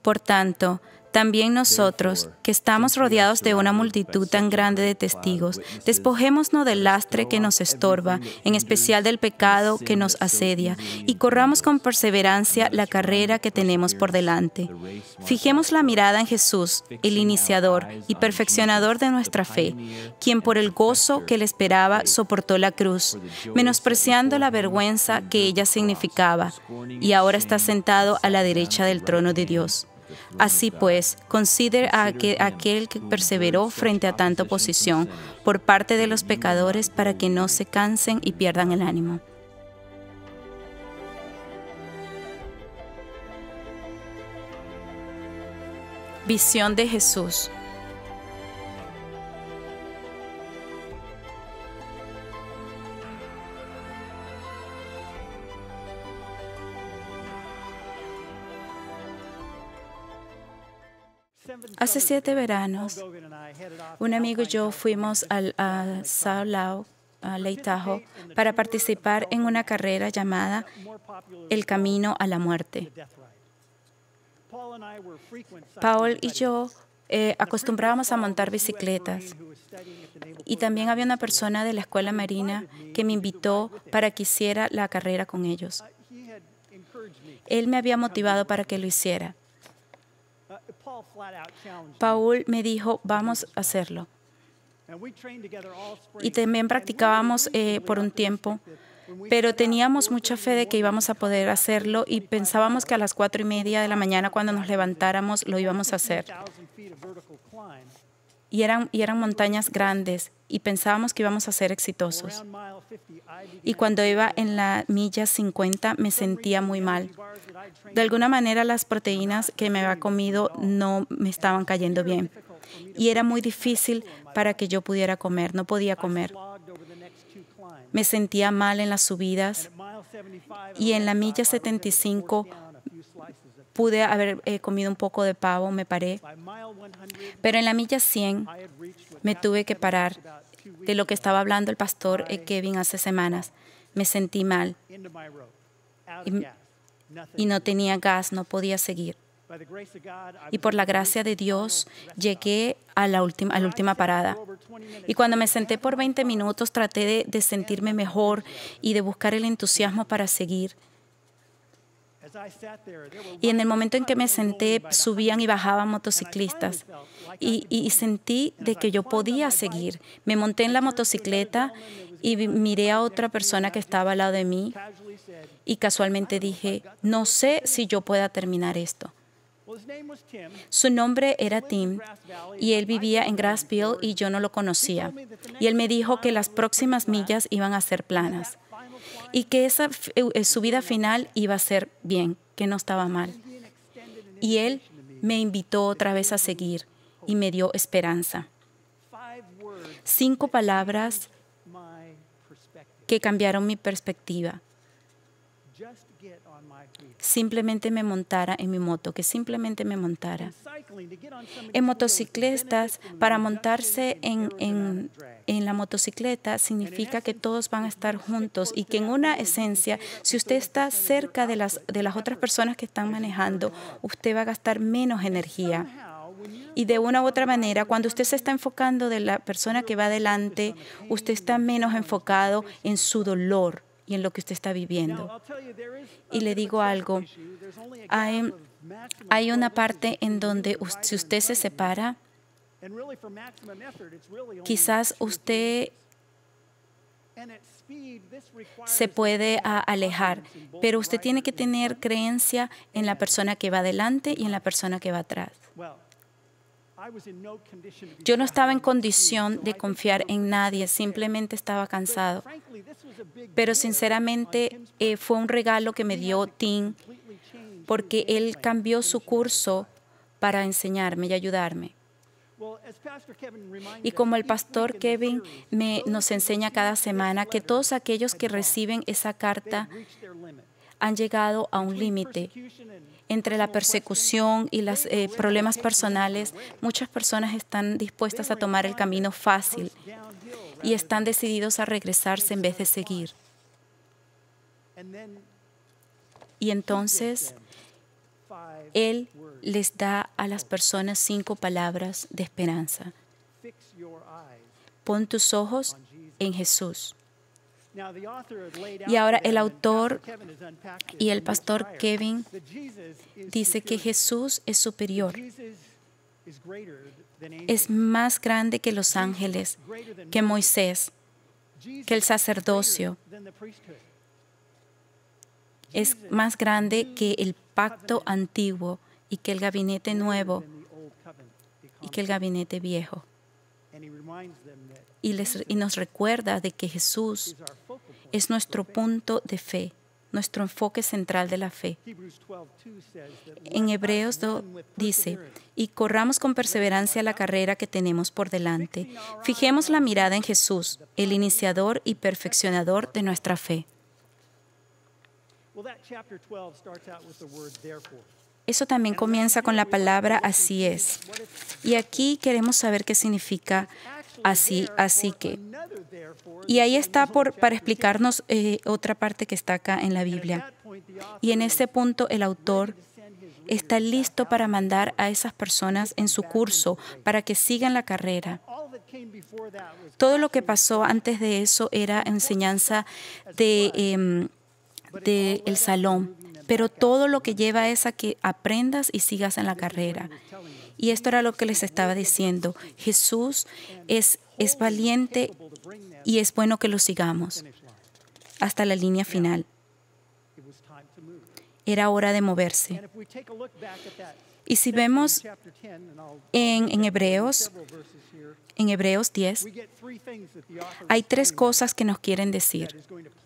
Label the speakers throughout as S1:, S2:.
S1: Por tanto, también nosotros, que estamos rodeados de una multitud tan grande de testigos, despojémonos del lastre que nos estorba, en especial del pecado que nos asedia, y corramos con perseverancia la carrera que tenemos por delante. Fijemos la mirada en Jesús, el iniciador y perfeccionador de nuestra fe, quien por el gozo que le esperaba soportó la cruz, menospreciando la vergüenza que ella significaba, y ahora está sentado a la derecha del trono de Dios. Así pues, considere a aquel que perseveró frente a tanta oposición por parte de los pecadores para que no se cansen y pierdan el ánimo. Visión de Jesús. Hace 7 veranos, un amigo y yo fuimos a Sao Lau, a Lake Tahoe, para participar en una carrera llamada El Camino a la Muerte. Paul y yo acostumbrábamos a montar bicicletas, y también había una persona de la escuela marina que me invitó para que hiciera la carrera con ellos. Él me había motivado para que lo hiciera. Paul me dijo, vamos a hacerlo. Y también practicábamos por un tiempo, pero teníamos mucha fe de que íbamos a poder hacerlo y pensábamos que a las 4:30 de la mañana, cuando nos levantáramos, lo íbamos a hacer. Y eran montañas grandes y pensábamos que íbamos a ser exitosos. Y cuando iba en la milla 50 me sentía muy mal. De alguna manera las proteínas que me había comido no me estaban cayendo bien. Y era muy difícil para que yo pudiera comer, no podía comer. Me sentía mal en las subidas y en la milla 75 pude haber comido un poco de pavo, me paré. Pero en la milla 100 me tuve que parar. De lo que estaba hablando el pastor Kevin hace semanas. Me sentí mal y no tenía gas, no podía seguir. Y por la gracia de Dios llegué a la última parada. Y cuando me senté por 20 minutos traté de sentirme mejor y de buscar el entusiasmo para seguir. Y en el momento en que me senté, subían y bajaban motociclistas. Y sentí de que yo podía seguir. Me monté en la motocicleta y miré a otra persona que estaba al lado de mí. Y casualmente dije, no sé si yo pueda terminar esto. Su nombre era Tim y él vivía en Grassville y yo no lo conocía. Y él me dijo que las próximas millas iban a ser planas y que esa subida final iba a ser bien, que no estaba mal. Y él me invitó otra vez a seguir y me dio esperanza. 5 palabras que cambiaron mi perspectiva. Simplemente me montara en mi moto, que simplemente me montara. En motocicletas, para montarse en la motocicleta significa que todos van a estar juntos y que en una esencia, si usted está cerca de las otras personas que están manejando, usted va a gastar menos energía. Y de una u otra manera, cuando usted se está enfocando de la persona que va adelante, usted está menos enfocado en su dolor y en lo que usted está viviendo. Y le digo algo, hay una parte en donde si usted se separa, quizás usted se puede alejar, pero usted tiene que tener creencia en la persona que va adelante y en la persona que va atrás. Yo no estaba en condición de confiar en nadie, simplemente estaba cansado. Pero sinceramente fue un regalo que me dio Tim, porque él cambió su curso para enseñarme y ayudarme. Y como el pastor Kevin nos enseña cada semana, que todos aquellos que reciben esa carta han llegado a un límite. Entre la persecución y los problemas personales, muchas personas están dispuestas a tomar el camino fácil y están decididos a regresarse en vez de seguir. Y entonces Él les da a las personas 5 palabras de esperanza. Pon tus ojos en Jesús. Y ahora el autor y el pastor Kevin dice que Jesús es superior. Es más grande que los ángeles, que Moisés, que el sacerdocio. Es más grande que el pacto antiguo y que el gabinete nuevo y que el gabinete viejo. Y nos recuerda de que Jesús es nuestro punto de fe, nuestro enfoque central de la fe. En Hebreos 2 dice, y corramos con perseverancia la carrera que tenemos por delante. Fijemos la mirada en Jesús, el iniciador y perfeccionador de nuestra fe. Eso también comienza con la palabra así es. Y aquí queremos saber qué significa así que. Y ahí está para explicarnos otra parte que está acá en la Biblia. Y en ese punto el autor está listo para mandar a esas personas en su curso para que sigan la carrera. Todo lo que pasó antes de eso era enseñanza del salón, pero todo lo que lleva es a que aprendas y sigas en la carrera. Y esto era lo que les estaba diciendo. Jesús es valiente y es bueno que lo sigamos hasta la línea final. Era hora de moverse. Y si vemos en Hebreos 10, hay 3 cosas que nos quieren decir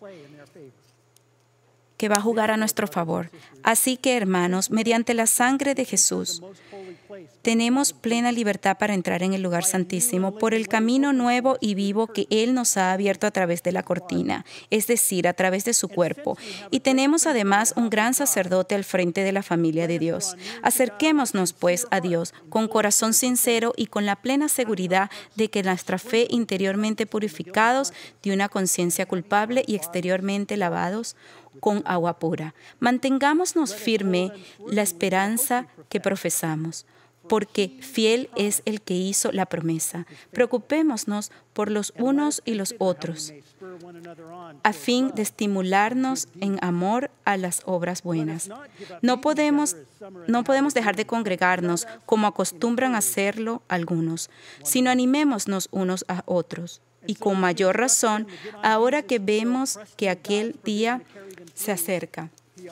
S1: que va a jugar a nuestro favor. Así que, hermanos, mediante la sangre de Jesús, tenemos plena libertad para entrar en el lugar santísimo por el camino nuevo y vivo que Él nos ha abierto a través de la cortina, es decir, a través de su cuerpo. Y tenemos además un gran sacerdote al frente de la familia de Dios. Acerquémonos, pues, a Dios con corazón sincero y con la plena seguridad de que nuestra fe, interiormente purificados de una conciencia culpable y exteriormente lavados con agua pura. Mantengámonos firme la esperanza que profesamos, porque fiel es el que hizo la promesa. Preocupémonos por los unos y los otros, a fin de estimularnos en amor a las obras buenas. No podemos dejar de congregarnos como acostumbran hacerlo algunos, sino animémonos unos a otros. Y con mayor razón, ahora que vemos que aquel día se acerca.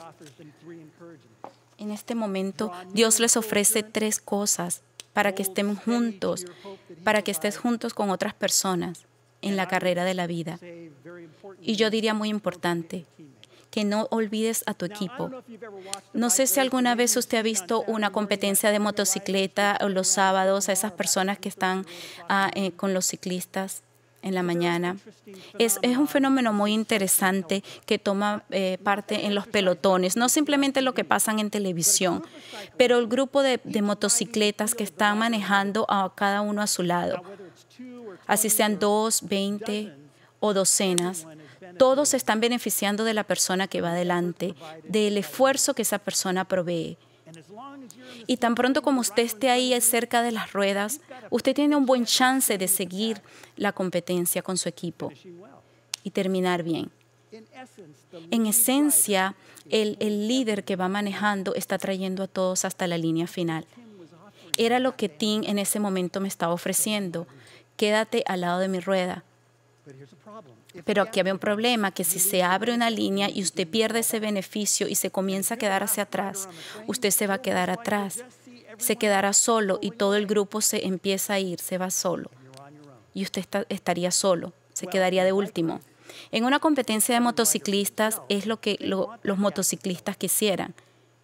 S1: En este momento, Dios les ofrece 3 cosas para que estén juntos, para que estés juntos con otras personas en la carrera de la vida. Y yo diría muy importante, que no olvides a tu equipo. No sé si alguna vez usted ha visto una competencia de motocicleta o los sábados, a esas personas que están con los ciclistas en la mañana. Es un fenómeno muy interesante que toma parte en los pelotones, no simplemente lo que pasan en televisión, pero el grupo de motocicletas que están manejando a cada uno a su lado, así sean 2, 20 o docenas, todos se están beneficiando de la persona que va adelante, del esfuerzo que esa persona provee. Y tan pronto como usted esté ahí cerca de las ruedas, usted tiene un buen chance de seguir la competencia con su equipo y terminar bien. En esencia, el líder que va manejando está trayendo a todos hasta la línea final. Era lo que Tim en ese momento me estaba ofreciendo. Quédate al lado de mi rueda. Pero aquí había un problema, que si se abre una línea y usted pierde ese beneficio y se comienza a quedar hacia atrás, usted se va a quedar atrás, se quedará solo y todo el grupo se empieza a ir, se va solo. Y usted estaría solo, se quedaría de último. En una competencia de motociclistas es lo que los motociclistas quisieran.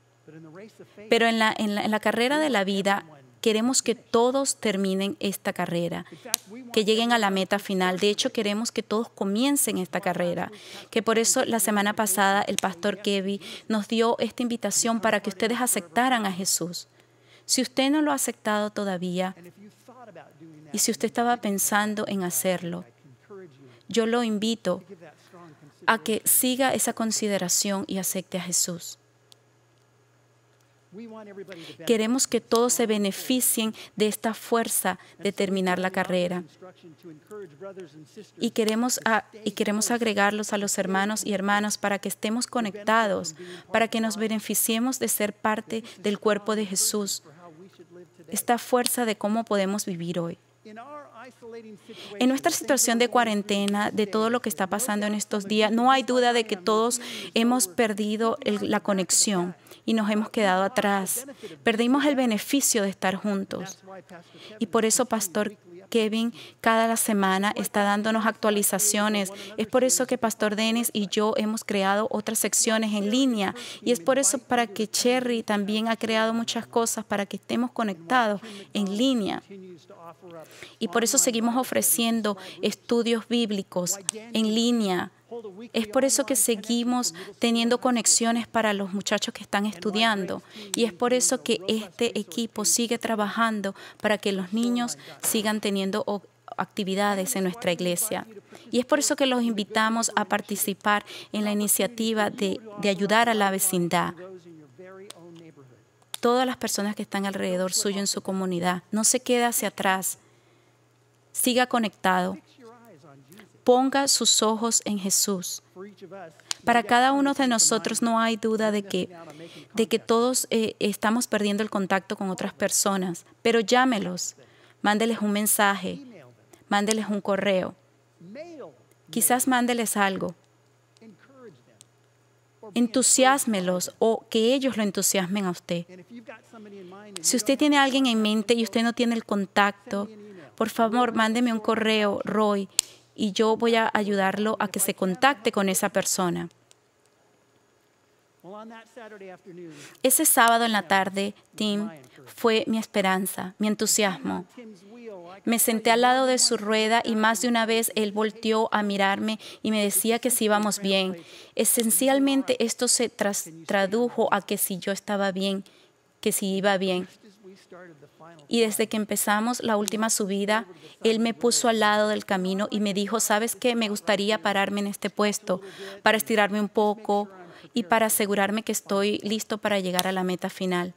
S1: Pero en la carrera de la vida, queremos que todos terminen esta carrera, que lleguen a la meta final. De hecho, queremos que todos comiencen esta carrera, que por eso la semana pasada el pastor Kevin nos dio esta invitación para que ustedes aceptaran a Jesús. Si usted no lo ha aceptado todavía y si usted estaba pensando en hacerlo, yo lo invito a que siga esa consideración y acepte a Jesús. Queremos que todos se beneficien de esta fuerza de terminar la carrera. Y queremos agregarlos a los hermanos y hermanas para que estemos conectados, para que nos beneficiemos de ser parte del cuerpo de Jesús. Esta fuerza de cómo podemos vivir hoy. En nuestra situación de cuarentena, de todo lo que está pasando en estos días, no hay duda de que todos hemos perdido la conexión y nos hemos quedado atrás. Perdimos el beneficio de estar juntos. Y por eso, Pastor Kevin, cada semana está dándonos actualizaciones. Es por eso que Pastor Dennis y yo hemos creado otras secciones en línea. Y es por eso para que Cherry también ha creado muchas cosas para que estemos conectados en línea. Y por eso seguimos ofreciendo estudios bíblicos en línea. Es por eso que seguimos teniendo conexiones para los muchachos que están estudiando. Y es por eso que este equipo sigue trabajando para que los niños sigan teniendo actividades en nuestra iglesia. Y es por eso que los invitamos a participar en la iniciativa de ayudar a la vecindad. Todas las personas que están alrededor suyo en su comunidad. No se quede hacia atrás. Siga conectado. Ponga sus ojos en Jesús. Para cada uno de nosotros no hay duda de que todos estamos perdiendo el contacto con otras personas, pero llámelos, mándeles un mensaje, mándeles un correo, quizás mándeles algo, entusiásmelos o que ellos lo entusiasmen a usted. Si usted tiene a alguien en mente y usted no tiene el contacto, por favor, mándeme un correo, Roy, y yo voy a ayudarlo a que se contacte con esa persona. Ese sábado en la tarde, Tim fue mi esperanza, mi entusiasmo. Me senté al lado de su rueda y más de una vez él volteó a mirarme y me decía que si íbamos bien. Esencialmente esto se tradujo a que si yo estaba bien, que si iba bien. Y desde que empezamos la última subida, él me puso al lado del camino y me dijo, ¿sabes qué? Me gustaría pararme en este puesto para estirarme un poco y para asegurarme que estoy listo para llegar a la meta final.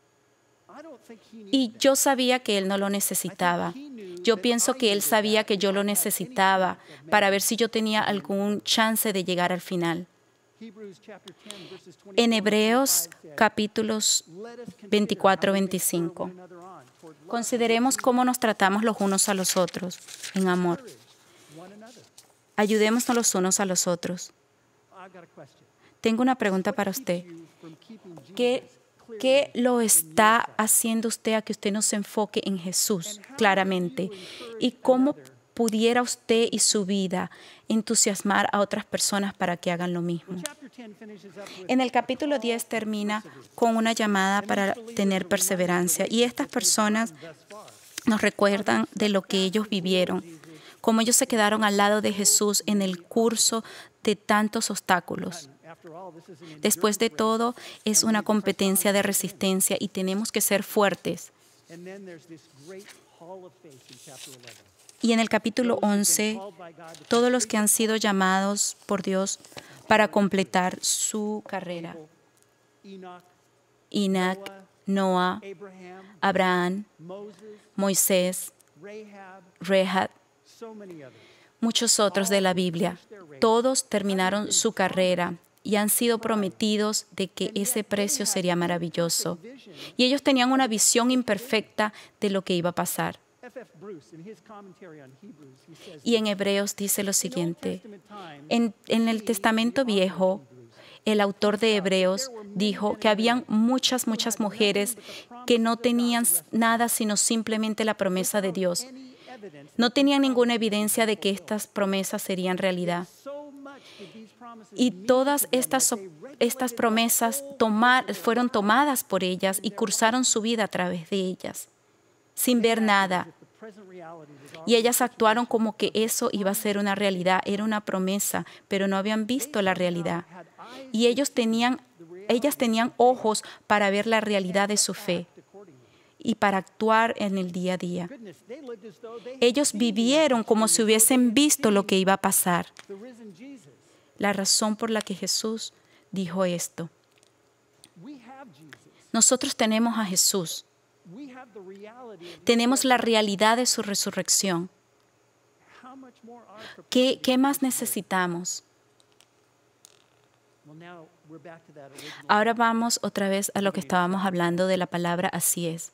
S1: Y yo sabía que él no lo necesitaba. Yo pienso que él sabía que yo lo necesitaba para ver si yo tenía algún chance de llegar al final. En Hebreos capítulos 24-25, consideremos cómo nos tratamos los unos a los otros en amor. Ayudémonos los unos a los otros. Tengo una pregunta para usted. ¿Qué lo está haciendo usted a que usted no se enfoque en Jesús claramente? ¿Y cómo pudiera usted y su vida entusiasmar a otras personas para que hagan lo mismo? En el capítulo 10 termina con una llamada para tener perseverancia. Y estas personas nos recuerdan de lo que ellos vivieron, cómo ellos se quedaron al lado de Jesús en el curso de tantos obstáculos. Después de todo, es una competencia de resistencia y tenemos que ser fuertes. Y en el capítulo 11, todos los que han sido llamados por Dios para completar su carrera. Enoch, Noah, Abraham, Moisés, Rahab, muchos otros de la Biblia. Todos terminaron su carrera y han sido prometidos de que ese precio sería maravilloso. Y ellos tenían una visión imperfecta de lo que iba a pasar. Y en Hebreos dice lo siguiente. En el Testamento Viejo, el autor de Hebreos dijo que habían muchas mujeres que no tenían nada sino simplemente la promesa de Dios. No tenían ninguna evidencia de que estas promesas serían realidad. Y todas estas promesas fueron tomadas por ellas y cursaron su vida a través de ellas, sin ver nada. Y ellas actuaron como que eso iba a ser una realidad, era una promesa, pero no habían visto la realidad. Y ellas tenían ojos para ver la realidad de su fe y para actuar en el día a día. Ellos vivieron como si hubiesen visto lo que iba a pasar. La razón por la que Jesús dijo esto. Nosotros tenemos a Jesús. Tenemos la realidad de su resurrección. ¿Qué más necesitamos? Ahora vamos otra vez a lo que estábamos hablando de la palabra así es.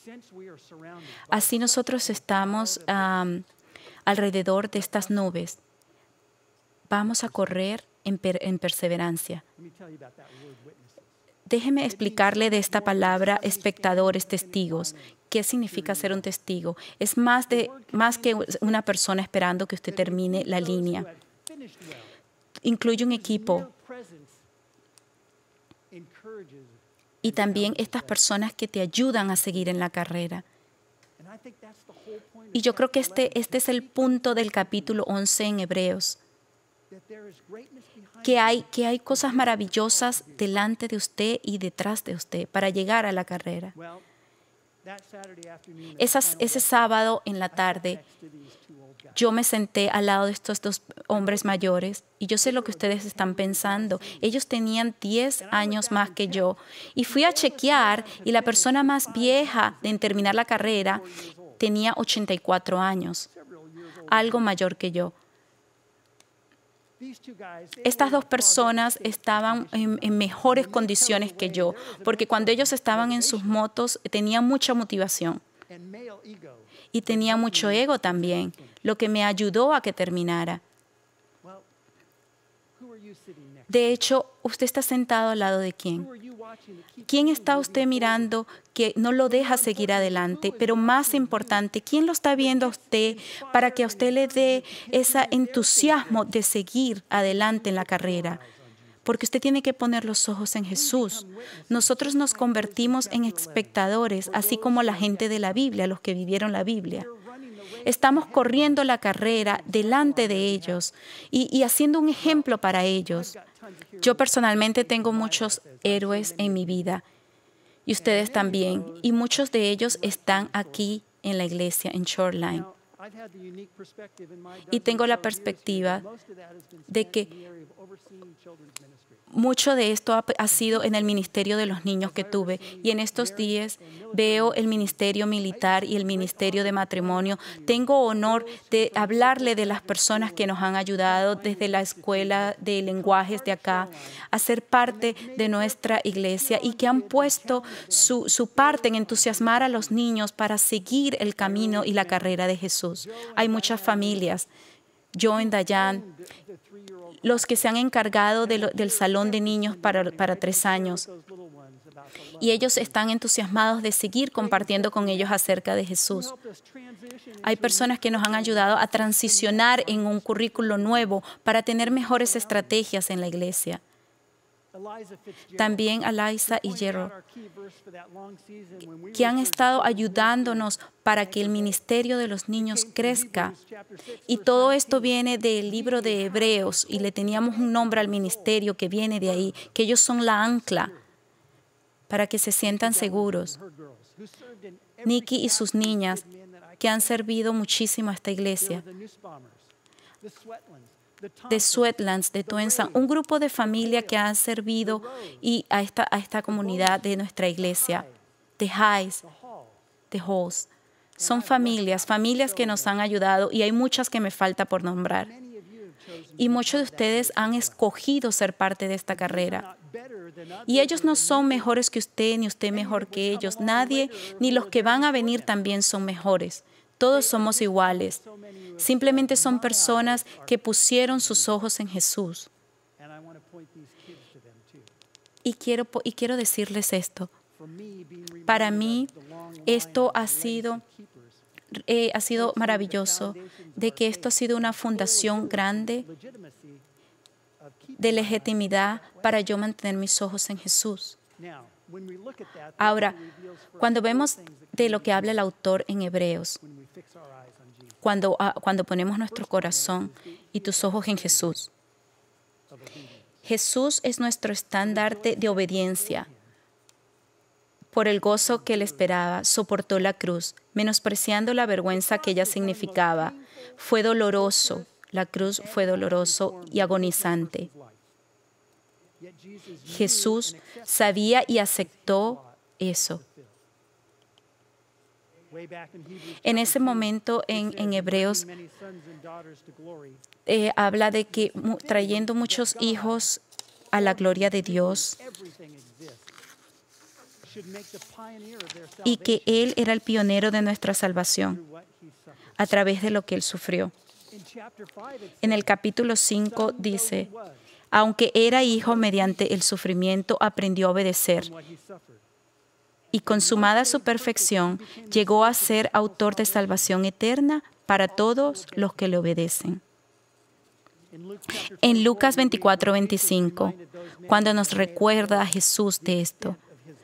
S1: Así nosotros estamos alrededor de estas nubes. Vamos a correr en perseverancia. Déjeme explicarle de esta palabra espectadores, testigos. ¿Qué significa ser un testigo? Es más que una persona esperando que usted termine la línea. Incluye un equipo. Y también estas personas que te ayudan a seguir en la carrera. Y yo creo que este es el punto del capítulo 11 en Hebreos. Que hay cosas maravillosas delante de usted y detrás de usted para llegar a la carrera. Ese sábado en la tarde, yo me senté al lado de estos dos hombres mayores y yo sé lo que ustedes están pensando. Ellos tenían 10 años más que yo y fui a chequear y la persona más vieja en terminar la carrera tenía 84 años, algo mayor que yo. Estas dos personas estaban en mejores condiciones que yo, porque cuando ellos estaban en sus motos tenían mucha motivación y tenía mucho ego también, lo que me ayudó a que terminara. De hecho, usted está sentado al lado de ¿quién? ¿Quién está usted mirando que no lo deja seguir adelante? Pero más importante, ¿quién lo está viendo a usted para que a usted le dé ese entusiasmo de seguir adelante en la carrera? Porque usted tiene que poner los ojos en Jesús. Nosotros nos convertimos en espectadores, así como la gente de la Biblia, los que vivieron la Biblia. Estamos corriendo la carrera delante de ellos y haciendo un ejemplo para ellos. Yo personalmente tengo muchos héroes en mi vida y ustedes también. Y muchos de ellos están aquí en la iglesia, en Shoreline. Y tengo la perspectiva de que mucho de esto ha sido en el ministerio de los niños que tuve. Y en estos días veo el ministerio militar y el ministerio de matrimonio. Tengo honor de hablarle de las personas que nos han ayudado desde la escuela de lenguajes de acá a ser parte de nuestra iglesia y que han puesto su parte en entusiasmar a los niños para seguir el camino y la carrera de Jesús. Hay muchas familias. Yo en Dayan, los que se han encargado del salón de niños para 3 años. Y ellos están entusiasmados de seguir compartiendo con ellos acerca de Jesús. Hay personas que nos han ayudado a transicionar en un currículo nuevo para tener mejores estrategias en la iglesia. También Eliza y Gerald, que han estado ayudándonos para que el ministerio de los niños crezca. Y todo esto viene del libro de Hebreos y le teníamos un nombre al ministerio que viene de ahí, que ellos son la ancla para que se sientan seguros. Nikki y sus niñas que han servido muchísimo a esta iglesia. De Sweatlands, de Tuensan, un grupo de familia que han servido y a esta comunidad de nuestra iglesia, de Highs, de Halls. Son familias que nos han ayudado y hay muchas que me falta por nombrar. Y muchos de ustedes han escogido ser parte de esta carrera. Y ellos no son mejores que usted, ni usted mejor que ellos. Nadie, ni los que van a venir también son mejores. Todos somos iguales. Simplemente son personas que pusieron sus ojos en Jesús. Y quiero decirles esto. Para mí, esto ha sido maravilloso, de que esto ha sido una fundación grande de legitimidad para yo mantener mis ojos en Jesús. Ahora, cuando vemos de lo que habla el autor en Hebreos, cuando ponemos nuestro corazón y tus ojos en Jesús, Jesús es nuestro estandarte de obediencia. Por el gozo que le esperaba, soportó la cruz, menospreciando la vergüenza que ella significaba. Fue doloroso, la cruz fue doloroso y agonizante. Jesús sabía y aceptó eso. En ese momento en Hebreos habla de que trayendo muchos hijos a la gloria de Dios y que Él era el pionero de nuestra salvación a través de lo que Él sufrió. En el capítulo 5 dice, aunque era hijo mediante el sufrimiento, aprendió a obedecer. Y consumada su perfección, llegó a ser autor de salvación eterna para todos los que le obedecen. En Lucas 24:25, cuando nos recuerda a Jesús de esto,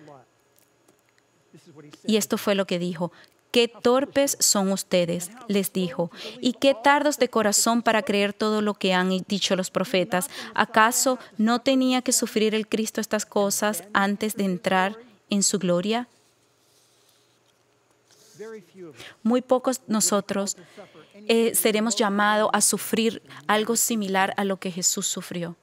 S1: y esto fue lo que dijo: «Qué torpes son ustedes», les dijo, «y qué tardos de corazón para creer todo lo que han dicho los profetas. ¿Acaso no tenía que sufrir el Cristo estas cosas antes de entrar en su gloria?». Muy pocos nosotros seremos llamados a sufrir algo similar a lo que Jesús sufrió.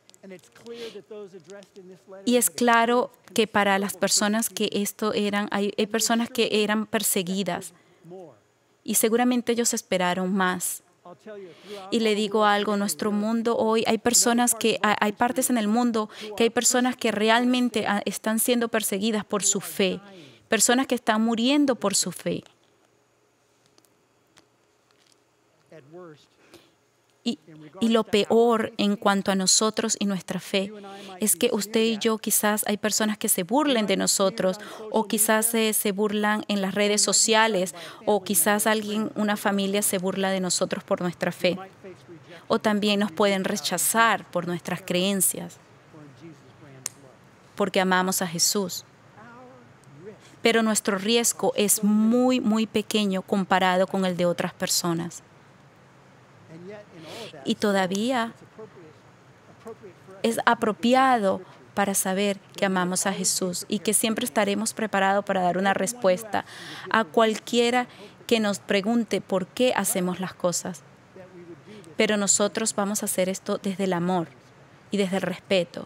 S1: Y es claro que para las personas que hay personas que eran perseguidas y seguramente ellos esperaron más. Y le digo algo, en nuestro mundo hoy hay partes en el mundo que hay personas que realmente están siendo perseguidas por su fe, personas que están muriendo por su fe. Y lo peor en cuanto a nosotros y nuestra fe es que usted y yo, quizás hay personas que se burlen de nosotros, o quizás se burlan en las redes sociales, o quizás una familia se burla de nosotros por nuestra fe. O también nos pueden rechazar por nuestras creencias, porque amamos a Jesús. Pero nuestro riesgo es muy, muy pequeño comparado con el de otras personas. Y todavía es apropiado para saber que amamos a Jesús y que siempre estaremos preparados para dar una respuesta a cualquiera que nos pregunte por qué hacemos las cosas. Pero nosotros vamos a hacer esto desde el amor y desde el respeto.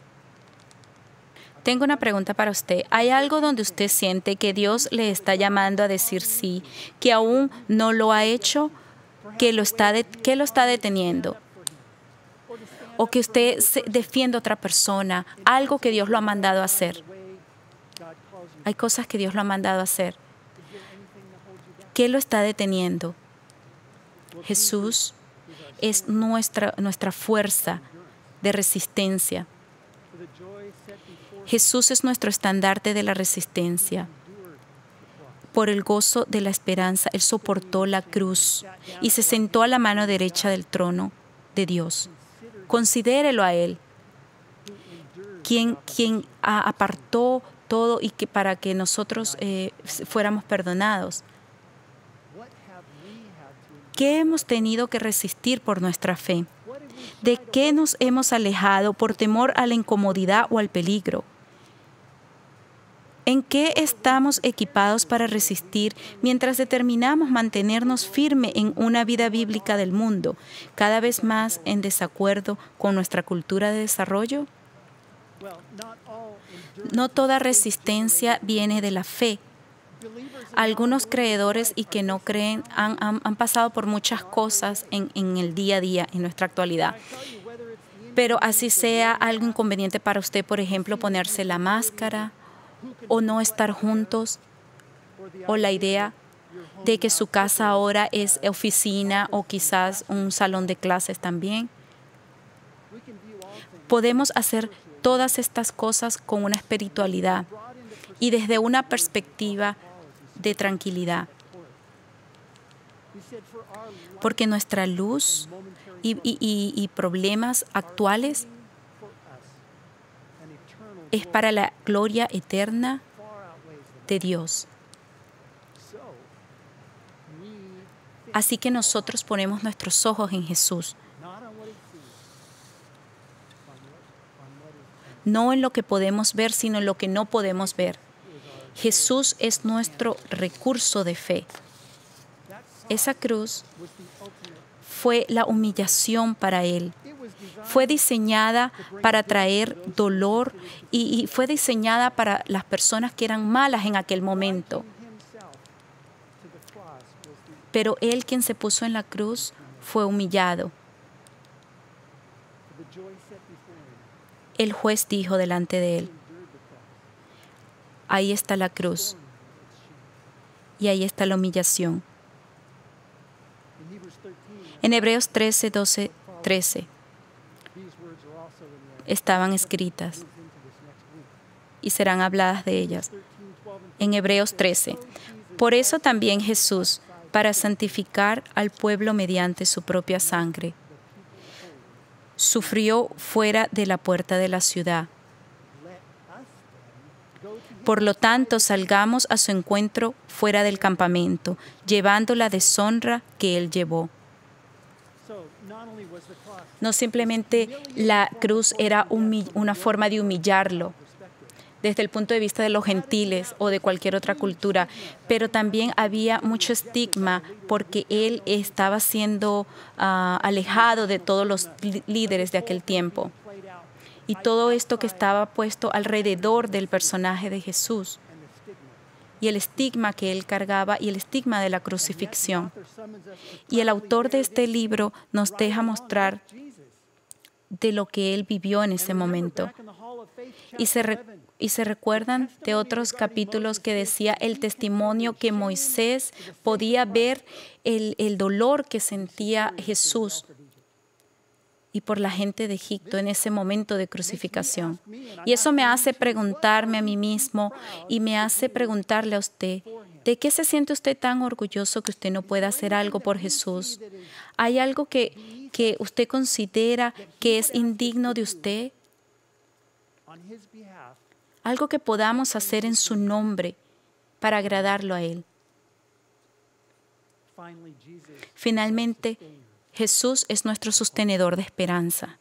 S1: Tengo una pregunta para usted. ¿Hay algo donde usted siente que Dios le está llamando a decir sí, que aún no lo ha hecho? ¿Qué lo está deteniendo? O que usted defiende a otra persona, algo que Dios lo ha mandado a hacer. Hay cosas que Dios lo ha mandado a hacer. ¿Qué lo está deteniendo? Jesús es nuestra fuerza de resistencia. Jesús es nuestro estandarte de la resistencia. Por el gozo de la esperanza, Él soportó la cruz y se sentó a la mano derecha del trono de Dios. Considérelo a Él, quien apartó todo y para que nosotros fuéramos perdonados. ¿Qué hemos tenido que resistir por nuestra fe? ¿De qué nos hemos alejado por temor a la incomodidad o al peligro? ¿En qué estamos equipados para resistir mientras determinamos mantenernos firmes en una vida bíblica del mundo, cada vez más en desacuerdo con nuestra cultura de desarrollo? No toda resistencia viene de la fe. Algunos creedores y que no creen han pasado por muchas cosas en el día a día, en nuestra actualidad. Pero así sea algo inconveniente para usted, por ejemplo, ponerse la máscara, o no estar juntos, o la idea de que su casa ahora es oficina o quizás un salón de clases también. Podemos hacer todas estas cosas con una espiritualidad y desde una perspectiva de tranquilidad. Porque nuestra luz y problemas actuales es para la gloria eterna de Dios. Así que nosotros ponemos nuestros ojos en Jesús. No en lo que podemos ver, sino en lo que no podemos ver. Jesús es nuestro recurso de fe. Esa cruz fue la humillación para Él. fue diseñada para traer dolor y fue diseñada para las personas que eran malas en aquel momento. Pero Él, quien se puso en la cruz, fue humillado. El juez dijo delante de Él: ahí está la cruz y ahí está la humillación. En Hebreos 13, 12, 13 estaban escritas y serán habladas de ellas. En Hebreos 13. Por eso también Jesús, para santificar al pueblo mediante su propia sangre, sufrió fuera de la puerta de la ciudad. Por lo tanto, salgamos a su encuentro fuera del campamento, llevando la deshonra que Él llevó. No simplemente la cruz era una forma de humillarlo desde el punto de vista de los gentiles o de cualquier otra cultura, pero también había mucho estigma porque Él estaba siendo alejado de todos los líderes de aquel tiempo. Y todo esto que estaba puesto alrededor del personaje de Jesús y el estigma que Él cargaba y el estigma de la crucifixión. Y el autor de este libro nos deja mostrar de lo que Él vivió en ese momento. Y se recuerdan de otros capítulos que decía el testimonio que Moisés podía ver el dolor que sentía Jesús y por la gente de Egipto en ese momento de crucificación. Y eso me hace preguntarme a mí mismo y me hace preguntarle a usted, ¿de qué se siente usted tan orgulloso que usted no pueda hacer algo por Jesús? ¿Hay algo que usted considera que es indigno de usted? Algo que podamos hacer en su nombre para agradarlo a Él. Finalmente, Jesús es nuestro sostenedor de esperanza.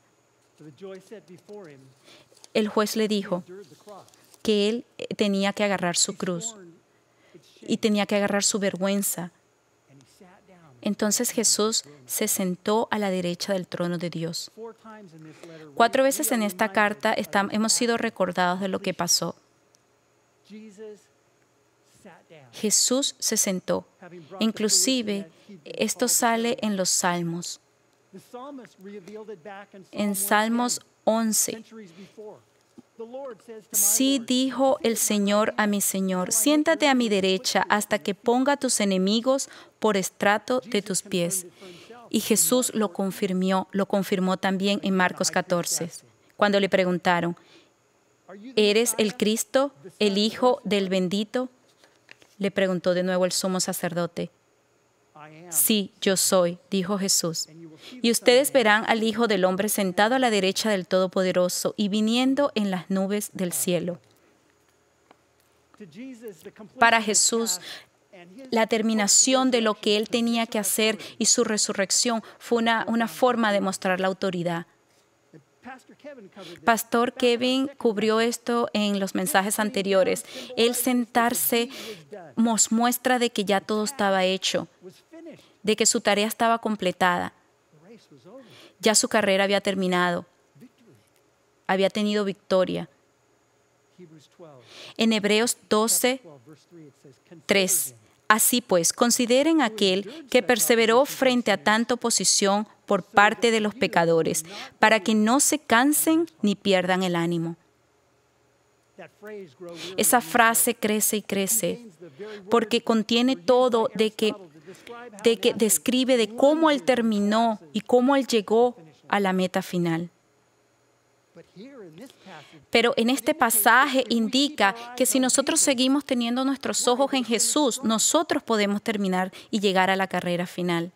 S1: El juez le dijo que Él tenía que agarrar su cruz y tenía que agarrar su vergüenza. Entonces Jesús se sentó a la derecha del trono de Dios. 4 veces en esta carta hemos sido recordados de lo que pasó. Jesús se sentó. Inclusive, esto sale en los Salmos. En Salmos 11. Sí dijo el Señor a mi Señor, siéntate a mi derecha hasta que ponga a tus enemigos por estrato de tus pies. Y Jesús lo confirmó también en Marcos 14, cuando le preguntaron, ¿eres el Cristo, el Hijo del Bendito? Le preguntó de nuevo el sumo sacerdote. Sí, yo soy, dijo Jesús. Y ustedes verán al Hijo del Hombre sentado a la derecha del Todopoderoso y viniendo en las nubes del cielo. Para Jesús, la terminación de lo que Él tenía que hacer y su resurrección fue una forma de mostrar la autoridad. Pastor Kevin cubrió esto en los mensajes anteriores. El sentarse nos muestra de que ya todo estaba hecho, de que su tarea estaba completada. Ya su carrera había terminado. Había tenido victoria. En Hebreos 12, 3. Así pues, consideren aquel que perseveró frente a tanta oposición por parte de los pecadores, para que no se cansen ni pierdan el ánimo. Esa frase crece y crece, porque contiene todo de que describe de cómo Él terminó y cómo Él llegó a la meta final. Pero en este pasaje indica que si nosotros seguimos teniendo nuestros ojos en Jesús, nosotros podemos terminar y llegar a la carrera final.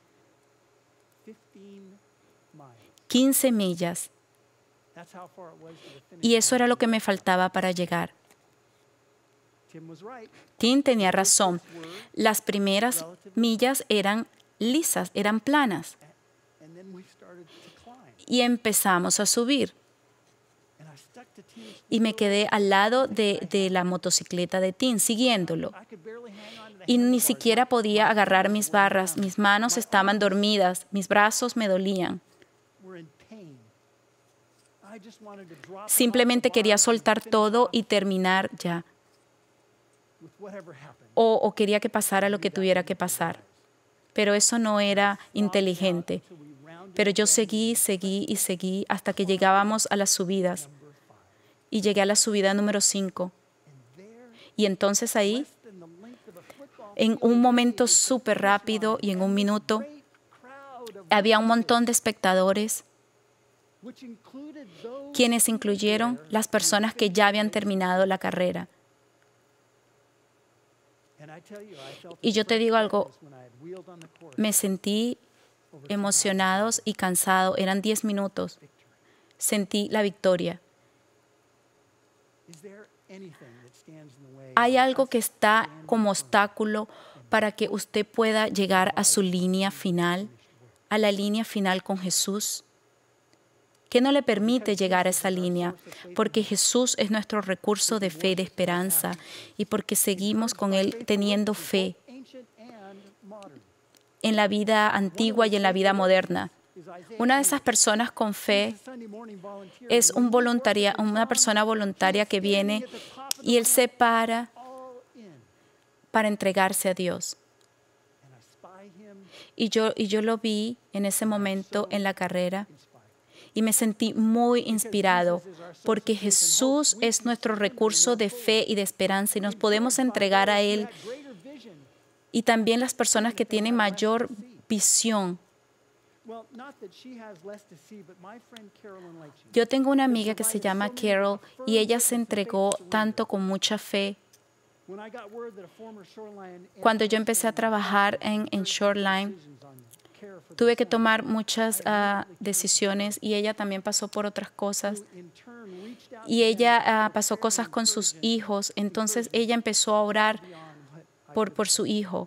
S1: 15 millas. Y eso era lo que me faltaba para llegar. Tim tenía razón. Las primeras millas eran lisas, eran planas. Y empezamos a subir. Y me quedé al lado de la motocicleta de Tim, siguiéndolo. Y ni siquiera podía agarrar mis barras. Mis manos estaban dormidas, mis brazos me dolían. Simplemente quería soltar todo y terminar ya. O quería que pasara lo que tuviera que pasar. Pero eso no era inteligente. Pero yo seguí y seguí hasta que llegábamos a las subidas. Y llegué a la subida número 5. Y entonces ahí, en un momento súper rápido y en un minuto, había un montón de espectadores, quienes incluyeron las personas que ya habían terminado la carrera. Y yo te digo algo, me sentí emocionados y cansado. Eran 10 minutos. Sentí la victoria. ¿Hay algo que está como obstáculo para que usted pueda llegar a su línea final, a la línea final con Jesús? ¿Qué no le permite llegar a esa línea? Porque Jesús es nuestro recurso de fe y de esperanza y porque seguimos con Él teniendo fe en la vida antigua y en la vida moderna. Una de esas personas con fe es una persona voluntaria que viene y él se para entregarse a Dios. Y yo lo vi en ese momento en la carrera y me sentí muy inspirado porque Jesús es nuestro recurso de fe y de esperanza y nos podemos entregar a Él. Y también las personas que tienen mayor visión. Yo tengo una amiga que se llama Carol y ella se entregó tanto con mucha fe. Cuando yo empecé a trabajar en Shoreline, tuve que tomar muchas decisiones y ella también pasó por otras cosas. Y ella pasó cosas con sus hijos, entonces ella empezó a orar por su hijo.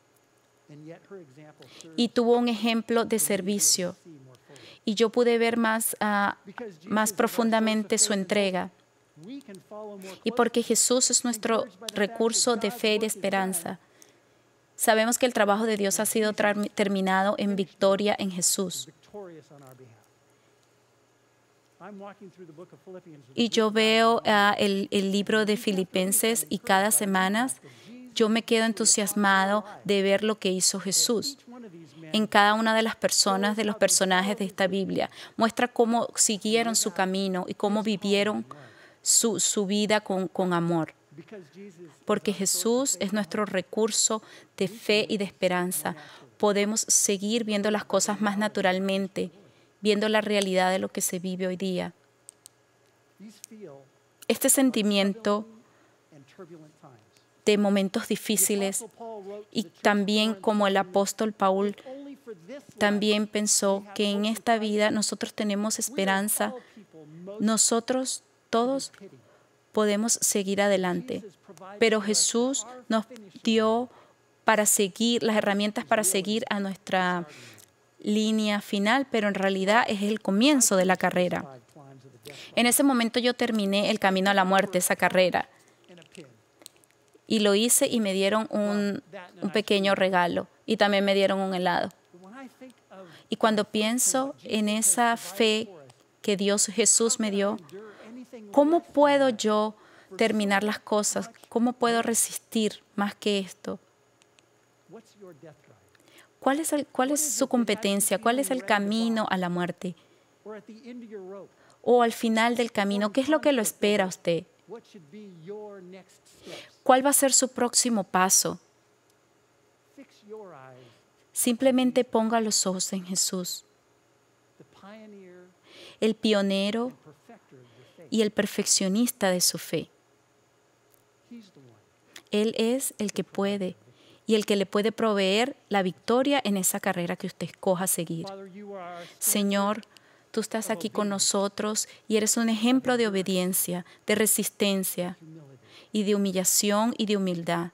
S1: Y tuvo un ejemplo de servicio. Y yo pude ver más profundamente su entrega. Y porque Jesús es nuestro recurso de fe y de esperanza, sabemos que el trabajo de Dios ha sido terminado en victoria en Jesús. Y yo veo el libro de Filipenses y cada semana yo me quedo entusiasmado de ver lo que hizo Jesús en cada una de las personas, de los personajes de esta Biblia. Muestra cómo siguieron su camino y cómo vivieron su vida con amor. Porque Jesús es nuestro recurso de fe y de esperanza. Podemos seguir viendo las cosas más naturalmente, viendo la realidad de lo que se vive hoy día. Este sentimiento de momentos difíciles y también como el apóstol Paul también pensó que en esta vida nosotros tenemos esperanza, nosotros todos podemos seguir adelante, pero Jesús nos dio las herramientas para seguir a nuestra línea final, pero en realidad es el comienzo de la carrera. En ese momento yo terminé el camino a la muerte, esa carrera. Y lo hice y me dieron un pequeño regalo y también me dieron un helado. Y cuando pienso en esa fe que Jesús me dio, ¿cómo puedo yo terminar las cosas? ¿Cómo puedo resistir más que esto? ¿Cuál es su competencia? ¿Cuál es el camino a la muerte? O al final del camino, ¿qué es lo que lo espera a usted? ¿Cuál va a ser su próximo paso? Simplemente ponga los ojos en Jesús, el pionero y el perfeccionista de su fe. Él es el que puede y el que le puede proveer la victoria en esa carrera que usted escoja seguir. Señor, tú estás aquí con nosotros y eres un ejemplo de obediencia, de resistencia y de humillación y de humildad.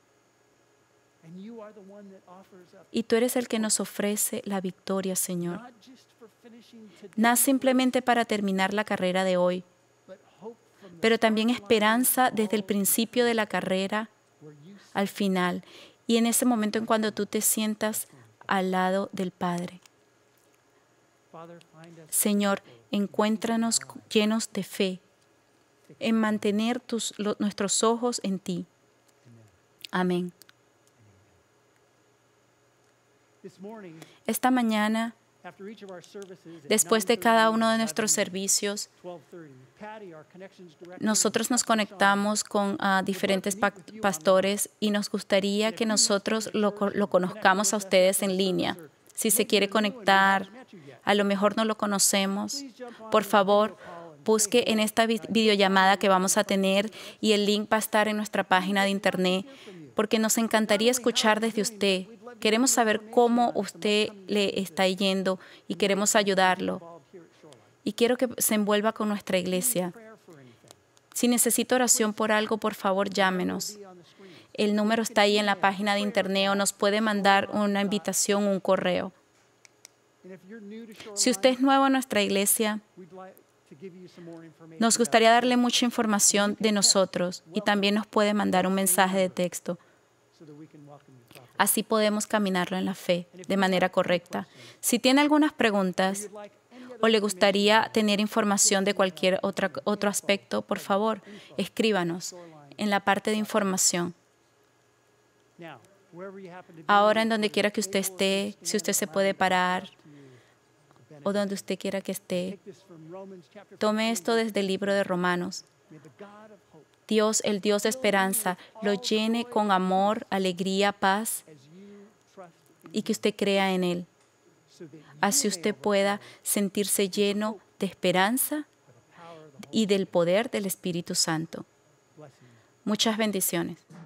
S1: Y tú eres el que nos ofrece la victoria, Señor. No simplemente para terminar la carrera de hoy, pero también esperanza desde el principio de la carrera al final y en ese momento en cuando tú te sientas al lado del Padre. Señor, encuéntranos llenos de fe en mantener nuestros ojos en ti. Amén. Esta mañana, después de cada uno de nuestros servicios, nosotros nos conectamos con diferentes pastores y nos gustaría que nosotros lo conozcamos a ustedes en línea. Si se quiere conectar, a lo mejor no lo conocemos, por favor, busque en esta videollamada que vamos a tener y el link va a estar en nuestra página de internet, porque nos encantaría escuchar desde usted. Queremos saber cómo usted le está yendo y queremos ayudarlo. Y quiero que se envuelva con nuestra iglesia. Si necesita oración por algo, por favor, llámenos. El número está ahí en la página de internet o nos puede mandar una invitación o un correo. Si usted es nuevo en nuestra iglesia, nos gustaría darle mucha información de nosotros y también nos puede mandar un mensaje de texto. Así podemos caminarlo en la fe de manera correcta. Si tiene algunas preguntas o le gustaría tener información de cualquier otro aspecto, por favor, escríbanos en la parte de información. Ahora, en donde quiera que usted esté, si usted se puede parar o donde usted quiera que esté, tome esto desde el libro de Romanos. Dios, el Dios de esperanza, lo llene con amor, alegría, paz y que usted crea en Él. Así usted pueda sentirse lleno de esperanza y del poder del Espíritu Santo. Muchas bendiciones.